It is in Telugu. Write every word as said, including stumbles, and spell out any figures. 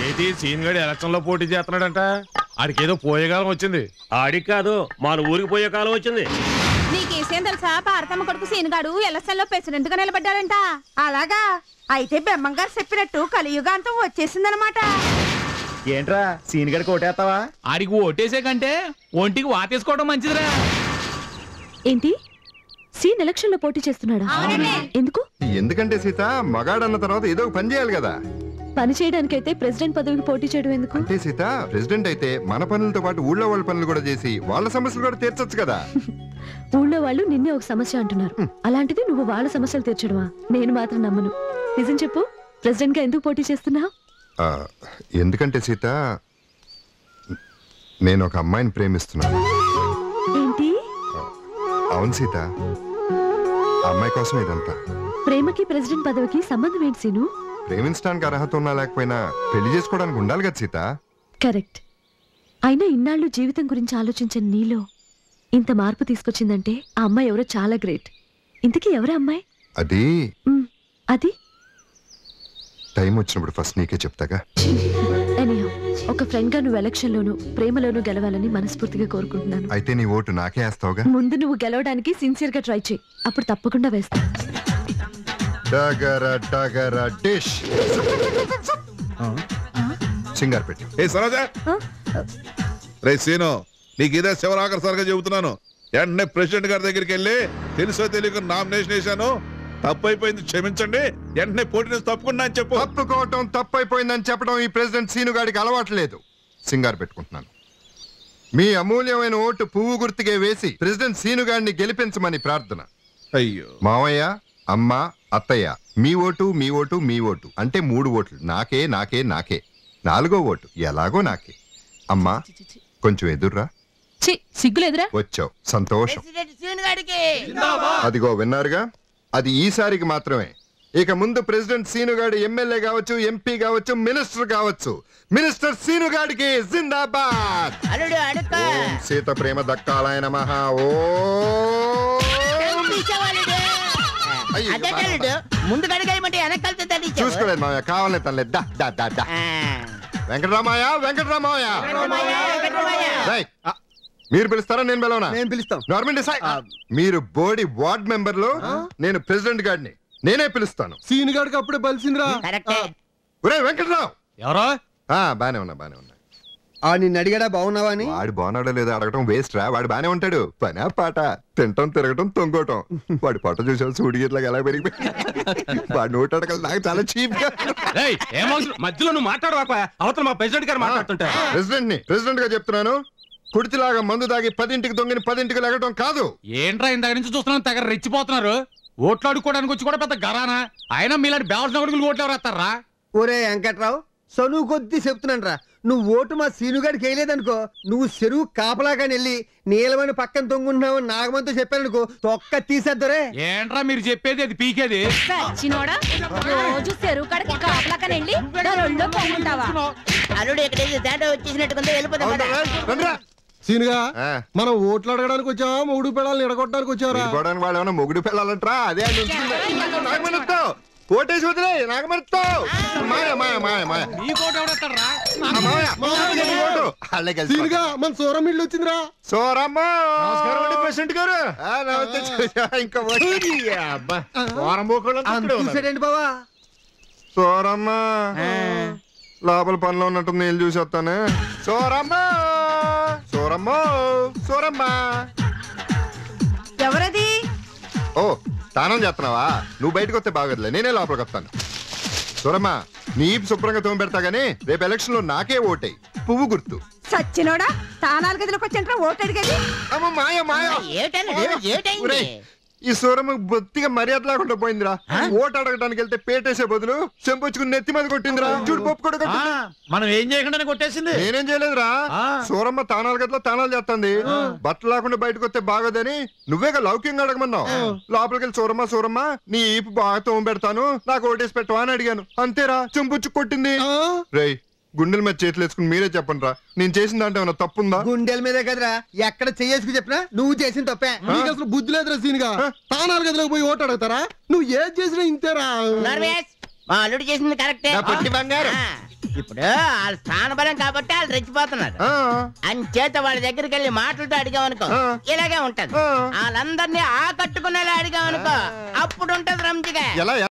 ఏంటి సీన్ గడి ఎలక్షన్ లో పోటీ చేస్తున్నాడంట. ఆడికి ఏదో పోయే కాలం వచ్చింది. ఆడికి కాదు మన ఊరికి పోయే కాలం వచ్చింది. నీకేసేం తెలుసా? పార్తమ్మ కొడుకు సీనుగాడు ఎలక్షన్ లో ప్రెసిడెంట్ గా నిలబడ్డాడంట. అలాగా? అయితే బెమ్మంగారు చెప్పినట్టు కలియుగాంతం వచ్చేసిందనమాట. ఏంట్రా సీన్ గడికి ఓటేస్తావా? ఆడికి ఓటేసే కంటే ఒంటికి వాతేసుకోవడం మంచిదిరా. ఏంటి సీన్ ఎలక్షన్ లో పోటీ చేస్తున్నాడా? ఎందుకు? ఎందుకంటే సీత మగాడన్న తర్వాత ఏదో పని చేయాలి కదా. పని చేయడానికైతే ప్రెసిడెంట్ పదవికి పోటీ చేయడం ఎందుకు? అంటే సీత ప్రెసిడెంట్ అయితే మన పనులతో పాటు ఊళ్ళో వాళ్ళ పనులు కూడా చేసి వాళ్ళ సమస్యలు కూడా తీర్చొచ్చు కదా. ఊళ్ళో వాళ్ళు నిన్నే ఒక సమస్య అంటున్నారు, అలాంటిది నువ్వు వాళ్ళ సమస్యలు తీర్చడమా? నేను మాత్రం నమ్మను. నిజం చెప్పు, ప్రెసిడెంట్ గా ఎందుకు పోటీ చేస్తున్నావు? ఎందుకంటే సీత నేను ఒక అమ్మాయిని ప్రేమిస్తున్నాను. ఏంటి? అవును సీత, అమ్మాయి కోసం ఇదంతా. ప్రేమకి ప్రెసిడెంట్ పదవికి సంబంధం ఏంటి సీను? ప్రేమించడానికి అర్హత ఉన్నా లేకపోయినా పెళ్లి చేసుకోవడానికి ఉండాలి కదా సీత. కరెక్ట్. అయినా ఇన్నాళ్ళు జీవితం గురించి ఆలోచించని నీలో ఇంత మార్పు తీసుకొచ్చిందంటే ఆ అమ్మాయి ఎవరో చాలా గ్రేట్. ఇంతకీ ఎవరా అమ్మాయి? అది అది టైం వచ్చినప్పుడు ఫస్ట్ నీకే చెప్తాగా. ఎనీహౌ, ఒక ఫ్రెండ్ గా నువ్వు ఎలక్షన్ లోను ప్రేమలోను గెలవాలని మనస్ఫూర్తిగా కోరుకుంటున్నాను. అయితే నీ ఓటు నాకే వేస్తావుగా? ముందు నువ్వు గెలవడానికి సిన్సియర్ గా ట్రై చేయి, అప్పుడు తప్పకుండా వేస్తా. డగర డగర డిష్ సింగార్ పెట్టి. ఏ సరోజా, రే సీను, నీకు ఇదే శివరాకర్ గా చెబుతున్నాను. వెంటనే ప్రెసిడెంట్ గారి దగ్గరికి వెళ్ళి తెలుసో తెలియక నామినేషన్ వేశాను, తప్పు అయిపోయింది, క్షమించండి, వెంటనే పోటీ నుంచి తప్పుకున్నా అని చెప్పు. తప్పుకోవటం తప్పైపోయిందని చెప్పడం ఈ ప్రెసిడెంట్ సీను గారికి అలవాట్లేదు. సింగార్ పెట్టుకుంటున్నాను. మీ అమూల్యమైన ఓటు పువ్వు గుర్తుకే వేసి ప్రెసిడెంట్ సీను గారిని గెలిపించమని ప్రార్థన. అయ్యో మావయ్య, అమ్మ, అత్తయ్య, మీ ఓటు మీ ఓటు మీ ఓటు అంటే మూడు ఓట్లు నాకే నాకే నాకే. నాలుగో ఓటు ఎలాగో నాకే. అమ్మా కొంచెం ఎదుర్రా. సిగ్గులేదురా? వచ్చావు, సంతోషం. అదిగో విన్నారుగా, అది ఈసారికి మాత్రమే. ఇక ముందు ప్రెసిడెంట్ సీనుగాడి ఎమ్మెల్యే కావచ్చు, ఎంపీ కావచ్చు, మినిస్టర్ కావచ్చు. మినిస్టర్ సీనుగాడికి జిందాబాద్. ఓం సీత ప్రేమ దక్కాలయన మహా. ఓ చూసుకోలేదు మావయ్య, కావాలని తనలేదు. దా దా దా దా. వెంకటరామయ్య, వెంకటరామయ్య, మీరు పిలుస్తారా నేను పిలవనా? నేను పిలుస్తాం. Government decide. మీరు బోర్డు వార్డ్ మెంబర్ లో, నేను ప్రెసిడెంట్ గారిని, నేనే పిలుస్తాను. సీన్ గారికి అప్పుడే బలిసిందిరా. ఒరే వెంకటరావు. ఎవరో బానే ఉన్నా బానే ఉన్నా. ఆ నిన్ను అడిగాడా బాగున్నావా అని? వాడు బాగున్నాడో లేదో అడగటం వేస్ట్ రా. వాడు బానే ఉంటాడు. పనా పాట, తింటం తిరగటం తొంగోటం. వాడి పాట చూసావు సూడిగిట్లాగా ఎలా పెరిగిపోయి. వాడు నోటి అడగలు నాకు చాలా చీప్ గా. మధ్యలో నువ్వు మాట్లాడు, అవతల మా ప్రెసిడెంట్ గారు మాట్లాడుతుంటా. ప్రెసిడెంట్ ని ప్రెసిడెంట్ గా చెప్తున్నాను. కుడితిలాగా మందు దాగి పదింటికి దొంగని పదింటికి లెగటం కాదు. ఏంట్రా ఇంత నుంచి చూస్తున్నాను, తెగ రెచ్చిపోతున్నారు. ఓట్లు అడుక్కోవడానికి వచ్చి కూడా పెద్ద గరానా. అయినా మీలాంటి బేవసిన కొడుకులు ఓట్లు ఎవరు వేస్తారా? ఒరే వెంకట్రావు, సనువు కొద్ది చెప్తున్నాను రా. నువ్వు ఓటు మా సీనుగాడికి వేయలేదనుకో, నువ్వు చెరువు కాపలాగా వెళ్ళి నీలమని పక్కన తొంగుంటున్నావు నాగమంతో చెప్పాననుకో, తొక్క తీసేద్దరే. ఏంట్రా మీరు చెప్పేది? అది పీకేది. రోజు చెరువు కాడకి కాపలాకని వెళ్ళి ఒళ్ళో పొంగుంటావా? అల్లుడు ఎక్కడైతే తేడా వచ్చేసినట్టుకుందో వెళ్ళిపోతాం. సీనుగా, మనం ఓట్లు అడగడానికి వచ్చావా మూడు పిల్లల్ని ఎడగొట్టడానికి వచ్చావా? వాళ్ళు ఏమన్నా మొగుడు పిల్లలంటరా? అదే నాగమణితో ఓటేసి వదిలే. నాగమణితో మాయ మాయ మాయ మాయ సీనుగా మన సూరం ఇల్లు వచ్చిందిరా. సోరమ్మ ప్రెసిడెంట్ గారు ఇంకా చూసాడండి బావా. సోరమ్మ లోపల పనిలో ఉన్నట్టు నేను చూసి వస్తాను. సోరమ్మ సోరమ్మ సోరమ్మ. ఎవరది? ఓ స్నానం చేస్తున్నావా? నువ్వు బయటకు వస్తే బాగోదులే, నేనే లోపలికి వస్తాను. సూరమ్మ, నీ శుభ్రంగా తోమి పెడతా గానీ రేపు ఎలక్షన్ లో నాకే ఓటేయి. పువ్వు గుర్తు. సచ్చినోడా, తానాలు గదిలోకి వచ్చి ఓటు అడిగేది? అమ్మ మాయ మాయ. ఈ సూరమ్మ బొత్తిగా మర్యాద లేకుండా పోయిందిరా. ఓటు అడగడానికి వెళ్తే పేటేసే బదులు చెంపొచ్చుకుని నెత్తి మీద కొట్టిందిరా. చూడు పప్పు కూడా మనం ఏం చేయకుండా కొట్టేసింది. నేనేం చేయలేదురా. సూరమ్మ తానాలు గదిలో తానాలు చేస్తుంది. బట్టలు లేకుండా బయటకు వస్తే బాగోదని నువ్వేగా లౌక్యంగా అడగమన్నావు. లోపలికి వెళ్ళి సూరమ్మ సూరమ్మ నీ ఈపు బాగా తోమ పెడతాను, నాకు ఓటేసి పెట్టవా అని అడిగాను. అంతేరా, చెంపొచ్చు కొట్టింది. రేయ్, గుండెల మీద చేతులు వేసుకుని మీరే చెప్పండి రా, నేను చేసిన దాంట్లో ఏమన్నా తప్పుందా? గుండెల మీదే కదరా, ఎక్కడ చెయ్యేసుకు చెప్పినా నువ్వు చేసిన తప్పే. నీకు అసలు బుద్ధి లేదురా సీనుగా. తానాలు గదిలోకి పోయి ఓటు అడుగుతారా? నువ్వు ఏది చేసినా ఇంతేరా. మా అల్లుడు చేసింది కరెక్టే నా పొట్టి బంగారం. ఆ, ఇప్పుడు వాళ్ళ స్థానబలం కాబట్టి వాళ్ళు రెచ్చిపోతున్నారు ఆ, అంచేత వాళ్ళ దగ్గరికి వెళ్ళి మాటలతో అడిగామనుకో ఆ. ఇలాగే ఉంటది ఆ. వాళ్ళందరినీ ఆకట్టుకునేలా అడిగామనుకో అప్పుడు ఉంటది రంజిగా ఎలా